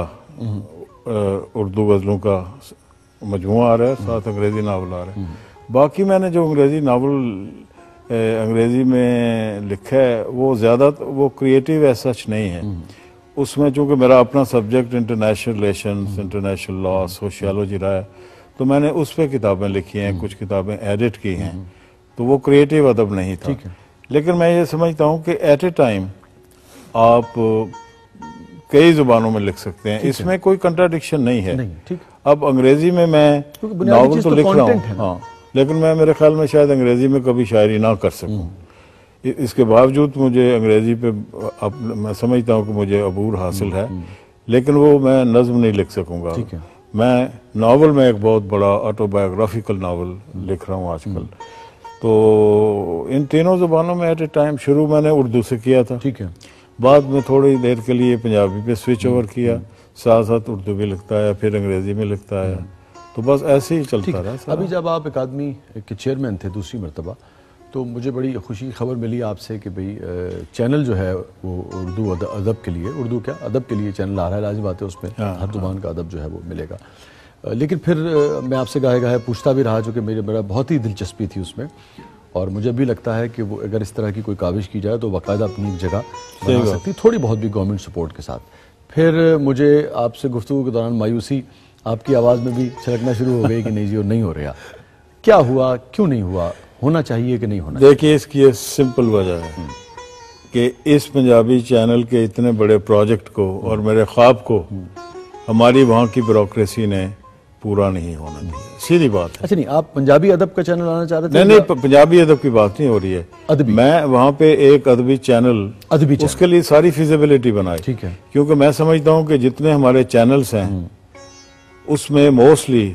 اردو غزلوں کا مجموعہ آ رہا ہے, ساتھ انگریزی ناول آ رہا ہے. باقی میں نے جو انگریزی ناول انگریزی میں لکھا ہے وہ زیادہ وہ کریٹیو ایسا سچ نہیں ہے. اس میں چونکہ میرا اپنا subject international relations, international law, sociology رہا ہے تو میں نے اس پہ کتابیں لکھی ہیں, کچھ کتابیں ایڈٹ کی ہیں. تو وہ کریٹیو ادب نہیں تھا. لیکن میں یہ سمجھتا ہوں کہ ایٹ اے ٹائم آپ کئی زبانوں میں لکھ سکتے ہیں, اس میں کوئی کنٹراڈکشن نہیں ہے. اب انگریزی میں ناول تو لکھ رہا ہوں, ہاں, لیکن میں میرے خیال میں شاید انگریزی میں کبھی شاعری نہ کر سکوں. اس کے باوجود مجھے انگریزی پہ میں سمجھتا ہوں کہ مجھے عبور حاصل ہے, لیکن وہ میں نظم نہیں لکھ سکوں گا. میں ناول میں ایک بہت بڑا آٹو بایوگرافیکل ناول لکھ رہا ہوں آج کل. تو ان تینوں زبانوں میں ایٹ اے ٹائم شروع میں نے اردو سے کیا تھا, بعد میں تھوڑی دیر کے لیے پنجابی پہ سوئچ اوور کیا, ساتھ ساتھ اردو بھی لکھتا ہے, پھر انگریزی میں لکھتا ہے. تو بس ایسے ہی چلتا رہا. ابھی جب آپ اکادمی کے چیئرمین تھے دوسری مرتبہ تو مجھے بڑی خوشی کی خبر ملی آپ سے کہ بھئی چینل جو ہے وہ اردو ادب کے لیے, اردو کیا ادب کے لیے چینل آ رہا ہے. لازم بات ہے اس میں ہر زبان کا ادب جو ہے وہ ملے گا. لیکن پھر میں آپ سے گاہے گاہے پوچھتا بھی رہا, جو کہ میرا بہت ہی دلچسپی تھی اس میں, اور مجھے بھی لگتا ہے کہ وہ اگر اس طرح کی کوئی کاوش کی جائے تو باقاعدہ اپنی ایک جگہ بنا سکتی, تھوڑی بہت بھی گورنمنٹ سپورٹ کے ساتھ. پھر مجھے آپ سے گفتگو کے دوران مایوسی آپ کی آواز میں بھی چھلکنا شروع ہو گئی کہ نہیں جی وہ نہیں ہو رہا. کیا ہوا, کیوں نہیں ہوا, ہونا چاہیے کہ نہیں ہونا چاہیے؟ دیکھیے اس کی یہ سمپل وجہ ہے کہ اس پنجابی چینل کے اتنے بڑے پروجیکٹ کو اور میرے خواب کو ہماری وہاں کی بیوروکریسی نے پورا نہیں ہونا دیا. سیدھی بات ہے. اچھا نہیں, آپ پنجابی ادب کا چینل لانا چاہ رہے تھے؟ نہیں, پنجابی ادب کی بات نہیں ہو رہی ہے. میں وہاں پہ ایک ادبی چینل اس کے لیے ساری فیزیبلٹی بنائی. ٹھیک ہے. کیونکہ میں سمجھتا ہوں کہ جتنے ہمارے چینلز ہیں اس میں موسٹلی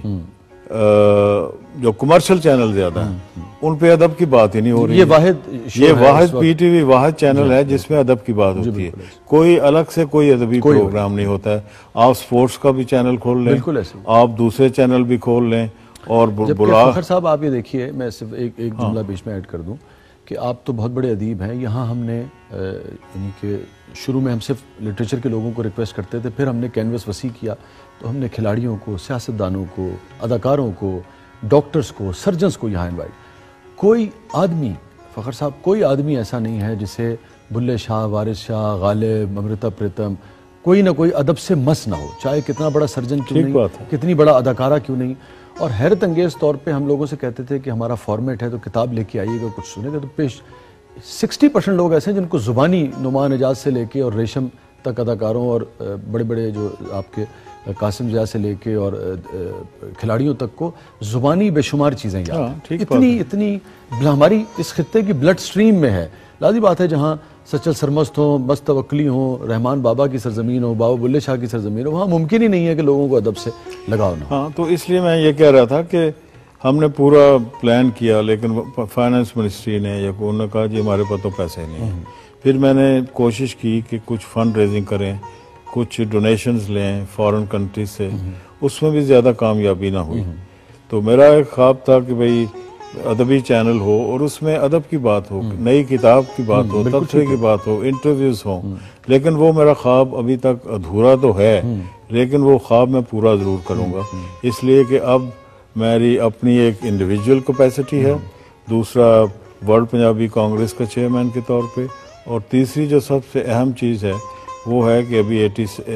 جو کمرشل چینل زیادہ ہیں ان پہ ادب کی بات ہی نہیں ہو رہی. یہ واحد پی ٹی وی واحد چینل ہے جس میں ادب کی بات ہوتی ہے. کوئی الگ سے کوئی ادبی پروگرام نہیں ہوتا ہے. آپ سپورٹس کا بھی چینل کھول لیں, آپ دوسرے چینل بھی کھول لیں, اور فخر صاحب آپ یہ دیکھیے, میں صرف ایک جملہ بیچ میں ایڈ کر دوں کہ آپ تو بہت بڑے ادیب ہیں. یہاں ہم نے یعنی کہ شروع میں ہم صرف لٹریچر کے لوگوں کو ریکویسٹ کرتے تھے, پھر ہم نے کینوس وسیع کیا تو ہم نے کھلاڑیوں کو, سیاستدانوں کو, اداکاروں کو, ڈاکٹرز کو, سرجنز کو یہاں انوائٹ. کوئی آدمی, فخر صاحب, کوئی آدمی ایسا نہیں ہے جسے بلے شاہ, وارث شاہ, غالب, امرتا پریتم کوئی نہ کوئی ادب سے مس نہ ہو, چاہے کتنا بڑا سرجن کیوں نہیں, کتنی بڑا اداکارہ کیوں نہیں. اور حیرت انگیز طور پہ ہم لوگوں سے کہتے تھے کہ ہمارا فارمیٹ ہے تو کتاب لے کے آئیے گا, کچھ سنے گا. تو پیش 60% لوگ ایسے ہیں جن کو زبانی نعمان اعجاز سے لے کے اور ریشم تک اداکاروں اور بڑے بڑے جو آپ کے قاسم ضیاء سے لے کے اور کھلاڑیوں تک کو زبانی بے شمار چیزیں یاد ہیں. اتنی ہماری اس خطے کی بلڈ سٹریم میں ہے. لازم بات ہے جہاں سچل سرمست ہوں, مست توکلی ہوں, رحمان بابا کی سرزمین ہو, بابا بلے شاہ کی سرزمین ہو, وہاں ممکن ہی نہیں ہے کہ لوگوں کو ادب سے لگاؤ نہ ہو. ہاں, تو اس لیے میں یہ کہہ رہا تھا کہ ہم نے پورا پلان کیا, لیکن فائنانس منسٹری نے یا انہوں نے کہا جی ہمارے پاس تو پیسے نہیں ہیں. پھر میں نے کوشش کی کہ کچھ فنڈ ریزنگ کریں, کچھ ڈونیشنز لیں فارن کنٹریز سے, اس میں بھی زیادہ کامیابی نہ ہوئی. تو میرا ایک خواب تھا کہ بھئی ادبی چینل ہو اور اس میں ادب کی بات ہو, نئی کتاب کی بات ہو, تبصرے کی بات ہو, انٹرویوز ہوں. لیکن وہ میرا خواب ابھی تک ادھورا تو ہے, لیکن وہ خواب میں پورا ضرور کروں گا. اس لیے کہ اب میری اپنی ایک انڈیویجول کیپیسٹی ہے, دوسرا ورلڈ پنجابی کانگریس کا چیئرمین کے طور پہ, اور تیسری جو سب سے اہم چیز ہے وہ ہے کہ ابھی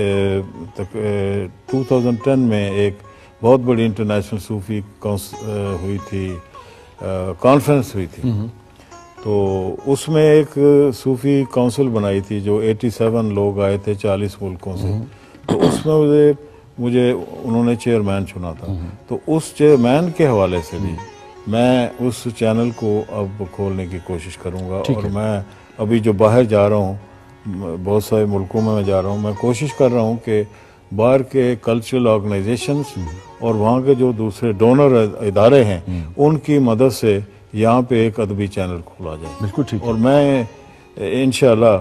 2010 میں ایک بہت بڑی انٹرنیشنل صوفی ہوئی تھی, کانفرنس ہوئی تھی. تو اس میں ایک صوفی کونسل بنائی تھی جو 87 لوگ آئے تھے 40 ملکوں سے. تو اس میں مجھے انہوں نے چیئرمین چنا تھا. تو اس چیئرمین کے حوالے سے بھی میں اس چینل کو اب کھولنے کی کوشش کروں گا. اور میں ابھی جو باہر جا رہا ہوں, بہت سارے ملکوں میں جا رہا ہوں, میں کوشش کر رہا ہوں کہ باہر کے کلچرل آرگنائزیشنز اور وہاں کے جو دوسرے ڈونر ادارے ہیں ان کی مدد سے यहाँ पे एक अदबी चैनल खोला जाए। बिल्कुल ठीक है। और मैं इंशाल्लाह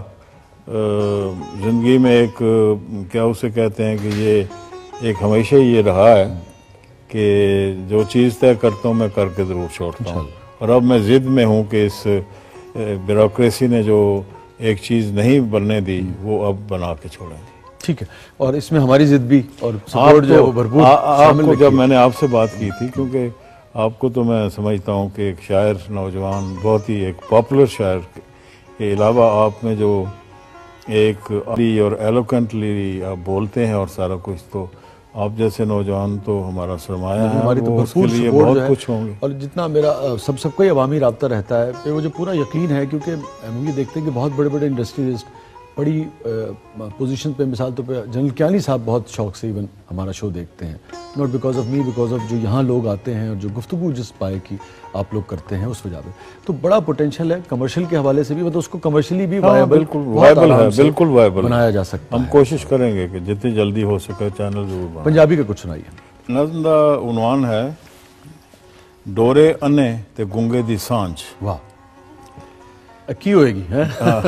ज़िंदगी में एक क्या उसे कहते हैं कि ये एक हमेशा ही ये रहा है कि जो चीज़ तय करता हूँ मैं करके ज़रूर छोड़ता हूँ। और अब मैं ज़िद में हूँ कि इस ब्यूरोक्रेसी ने जो एक चीज़ नहीं बनने दी वो अब बना के छोड़ेंगे। ठीक है, और इसमें हमारी जिद भी और सपोर्ट जो है वो भरपूर शामिल आपको रखिए। जब मैंने आपसे बात की थी, क्योंकि आपको तो मैं समझता हूँ कि एक शायर नौजवान बहुत ही एक पॉपुलर शायर के अलावा आप में जो एक और एलोकेंटली आप बोलते हैं और सारा कुछ, तो आप जैसे नौजवान तो हमारा सरमाया है, हमारी तो वो उसके भरपूर लिए सपोर्ट जो बहुत है। कुछ होंगे। और जितना मेरा सबका ही अवामी राब्ता रहता है पे मुझे पूरा यकीन है, क्योंकि हम ये देखते हैं कि बहुत बड़े बड़े इंडस्ट्रियलिस्ट बड़ी पोजीशन पे, मिसाल तो पे जनरल क्यानी साहब बहुत शौक से इवन हमारा शो देखते हैं, not because of me, because of जो यहाँ लोग आते हैं और जो गुफ्तगू जिस पाए की आप लोग करते हैं उस वजह पे। तो बड़ा पोटेंशियल है कमर्शियल के हवाले से भी, मतलब उसको कमर्शियली भी बिल्कुल वायबल है, बिल्कुल वायबल बनाया जा सकता हम है। कोशिश करेंगे कि जितनी जल्दी हो सके चैनल जरूर बनाएं। पंजाबी का कुछ सुनाइए। नज़्म दा उन्वान है डोरे अन्ने ते गुंगे दी सांझ। वाह, की होएगी है?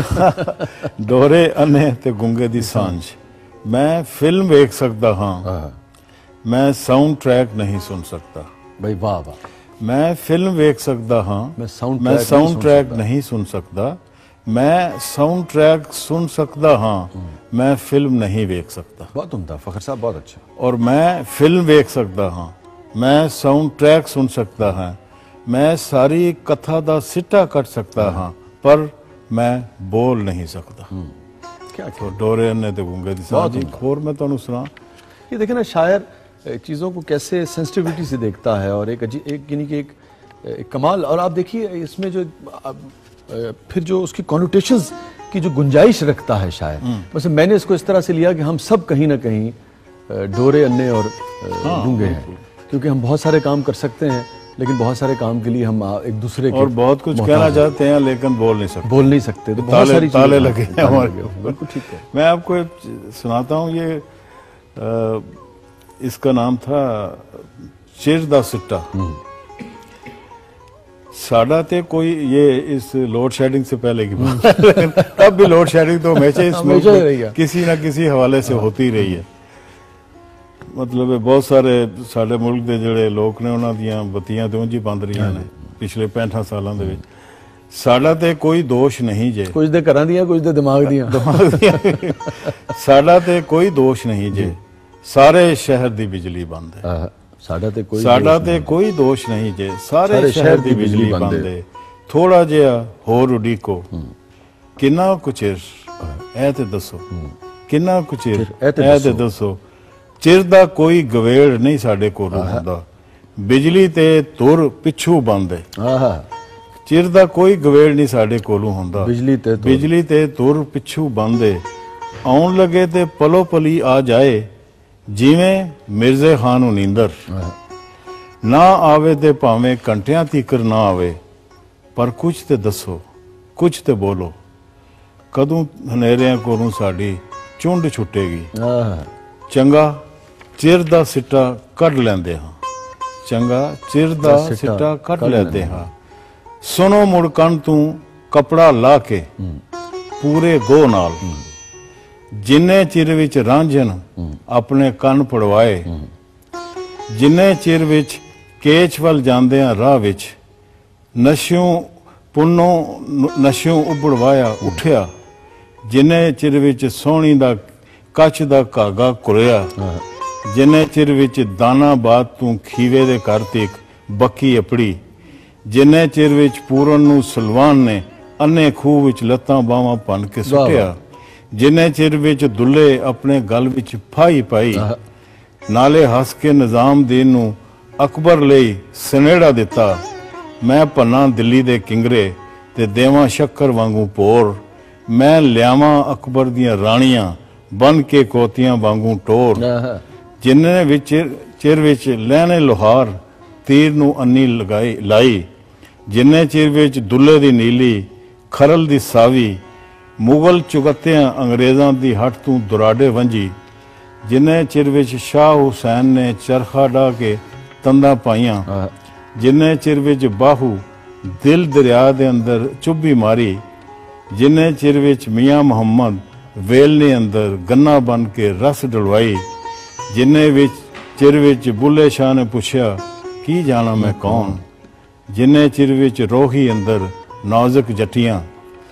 डोरे अन्ने ते गुंगे दी सांझ। मैं फिल्म वेख सकता हाँ, मैं साउंड ट्रैक नहीं सुन सकता। भाई वाह वाह। मैं फिल्म वेख सकता हाँ, मैं साउंड ट्रैक नहीं सुन सकता। मैं साउंड ट्रैक सुन सकता हाँ, मैं फिल्म नहीं वेख सकता। बहुत उम्दा फखर साहब, बहुत अच्छा। और मैं फिल्म वेख सकता हाँ, मैं साउंड ट्रैक सुन सकता हाँ, मैं सारी कथा दा सिट्टा कट सकता हाँ, पर मैं बोल नहीं सकता। क्या तो डोरे अन्ने ते गुंगे दी सांझ। एक होर मैं तुहानू सुना। ये देखें ना, शायर चीज़ों को कैसे सेंसिटिविटी से देखता है और एक यानी कि एक कमाल। और आप देखिए इसमें जो फिर जो उसकी कॉनोटेशंस की जो गुंजाइश रखता है शायर, वैसे मैंने इसको इस तरह से लिया कि हम सब कहीं ना कहीं डोरे अन्ने और गूंगे हैं, क्योंकि हम बहुत सारे काम कर सकते हैं लेकिन बहुत सारे काम के लिए हम एक दूसरे के और बहुत कुछ कहना चाहते हैं लेकिन बोल नहीं सकते। तो बहुत सारी ताले लगे हैं हमारे। बिल्कुल ठीक है। मैं आपको एक सुनाता हूँ, ये इसका नाम था चिर दा सिट्टा। साडा ते कोई, ये इस लोड शेडिंग से पहले की बात है, तब भी लोड शेडिंग तो हमेशा इसमें किसी ना किसी हवाले से होती रही है। मतलब बहुत सारे साडे मुल्क दे जड़े लोग ने उन्हां दियां बत्तियां तो उंजी बंद रही ने पिछले 65 सालों दे विच। साडा ते कोई दोष नहीं जे, कुछ दे घरां दियां कुछ दे दिमाग दियां साडा ते कोई दोष नहीं जे, सारे शहर दी बिजली बंद है। साडा ते कोई दोष नहीं जे, सारे शहर दी बिजली बंद है। थोड़ा जिहा होर उडीको, किन्ना कुछ चिर ऐ ते दसो, किन्ना कुछ चिर ऐ ते दसो। चिर दा कोई गवेड़ नहीं साडे कोल हुंदा, बिजली ते तुर पिछू बंद है। चिर दा कोई गवेड़ नहीं साडे कोलों हुंदा, बिजली ते तुर पिछू बंद है। आउण लगे ते पलो पली आ जाए, जिवें मिर्जे खान नूं नींदर। ना आवे ते भावें घंटियां तीकर ना आवे, पर कुछ ते दसो, कुछ ते बोलो। कदों हनेरियां कोलों साडी चुंड छुटेगी। चंगा चिर दा सिट्टा कढ लैंदे हां, चंगा चिर दा सिट्टा कढ लैंदे हां। सुनो मुड़ कण तूं कपड़ा ला के पूरे गो नाल, जिन्ने चिर विच रांझन अपने कन पड़वाए, जिन्ने चिर विच केच वल जांदियां राह विच नशियों पुन्नों नशियों उबड़वाया उठिया, जिन्ने चिर विच सोहणी दा कच्छ दा धागा कुरिया, जिन्ने चिर विच दाना बात तू खीवे दे घर तक बक्की अपड़ी, जिन्ने चिर विच पूरन नूं सलवान ने अन्ने खूह विच लत्तां बावां भन के सुटिया, जिन्ने चिर विच दुल्ले अपने गल विच फाही पाई, नाले हस के निजाम दीन नूं अकबर लई सनेड़ा दिता। मैं भन्ना दिल्ली दे किंगरे ते देवां शक्कर वांगू पोर, मैं लियावां अकबर दियां राणियां बन के कोतियां वांगू टोर, जिन्ने विच चिर विच लहने लोहार तीर नूं अन्नी लाई, जिन्ने चिर विच दुल्ले दी नीली खरल दी सावी, मुगल चुगत्तियां अंग्रेज़ां दी हट तूं दुराडे वंजी, जिन्ने चिर विच शाह हुसैन ने चरखा डाह के तंदा पाइयां, जिन्ने चिर विच बाहू ਦਿਲ ਦਰਿਆ ਦੇ ਅੰਦਰ ਚੁੱਭੀ ਮਾਰੀ, ਜਿੰਨੇ ਚਿਰ ਵਿੱਚ ਮੀਆਂ ਮੁਹੰਮਦ ਵੇਲਣੇ ਅੰਦਰ ਗੰਨਾ ਬਣ ਕੇ ਰਸ ਡਲਵਾਈ, ਜਿੰਨੇ ਵਿੱਚ ਚਿਰ ਵਿੱਚ ਬੁੱਲੇ ਸ਼ਾਹ ਨੇ ਪੁੱਛਿਆ ਕੀ ਜਾਣਾ ਮੈਂ ਕੌਣ, ਜਿੰਨੇ ਚਿਰ ਵਿੱਚ ਰੋਹੀ ਅੰਦਰ ਨਾਜ਼ੁਕ ਜੱਟੀਆਂ,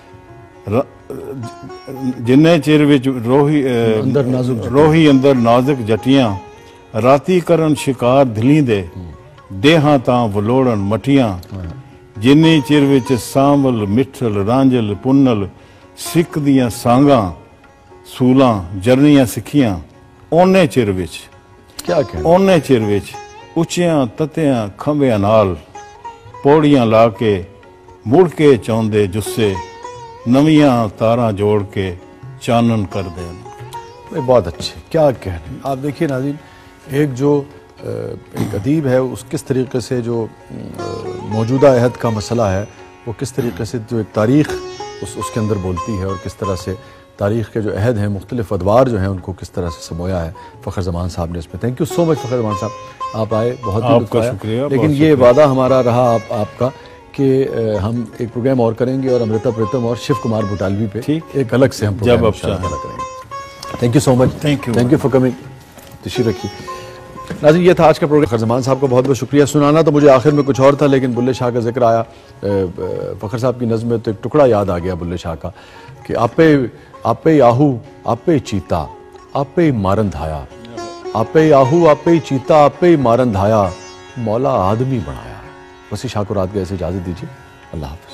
ਜਿੰਨੇ ਚਿਰ ਵਿੱਚ ਰੋਹੀ ਅੰਦਰ ਨਾਜ਼ੁਕ ਜੱਟੀਆਂ, ਰਾਤੀ ਕਰਨ ਸ਼ਿਕਾਰ ਦਿਲੀ ਦੇ, ਦੇਹਾਂ ਤਾਂ ਵਲੋੜਨ ਮਟੀਆਂ, ਜਿੰਨੇ ਚਿਰ ਵਿੱਚ ਸਾਂਵਲ ਮਿੱਠਲ ਰਾਂਝਲ ਪੁੰਨਲ ਸਿੱਖ ਦੀਆਂ ਸਾਂਗਾਂ ਸੂਲਾਂ ਜਰਨੀਆਂ ਸਿੱਖੀਆਂ, ਉਹਨੇ ਚਿਰ ਵਿੱਚ ਉਹਨੇ ਚਿਰ ਵਿੱਚ ਉੱਚੀਆਂ ਤਤਿਆਂ ਖੰਭਿਆਂ ਨਾਲ ਪੌੜੀਆਂ ਲਾ ਕੇ ਮੁੜ ਕੇ ਚਾਹੁੰਦੇ ਜੁੱਸੇ, ਨਵੀਆਂ ਤਾਰਾਂ जोड़ के चानन कर देना। बहुत अच्छे, क्या कहने। आप देखिए नाज़रीन, एक जो एक अदीब है उस किस तरीके से जो मौजूदा अहद का मसला है वो किस तरीके से जो एक तारीख़ उसके अंदर बोलती है और किस तरह से तारीख़ के जो अहद हैं मुख्तलिफ़ अदवार जो हैं उनको किस तरह से समोया है फ़खर ज़मान साहब ने इसमें। Thank you so much Fakhar Zaman साहब, आप आए, बहुत ही आपका शुक्रिया। लेकिन ये वादा हमारा रहा आपका कि हम एक प्रोग्राम और करेंगे और अमृता प्रीतम और शिव कुमार बुटालवी पे एक अलग से हम जब आप करेंगे। Thank you so much, thank you for coming. तशरीफ रखिए। नाज़रीन, ये था आज का प्रोग्राम। फ़खर ज़मान साहब का बहुत बहुत शुक्रिया। सुनाना तो मुझे आखिर में कुछ और था, लेकिन बुल्ले शाह का जिक्र आया, फ़खर साहब की नज़्म में तो एक टुकड़ा याद आ गया बुल्ले शाह का कि आपे आहू आपे चीता आपे मारन धाया, आपे आहू आपे चीता आपे मारन धाया, मौला आदमी बनाया। वसी शाह को रात गए से इजाज़त दीजिए। अल्लाह हाफ़िज़।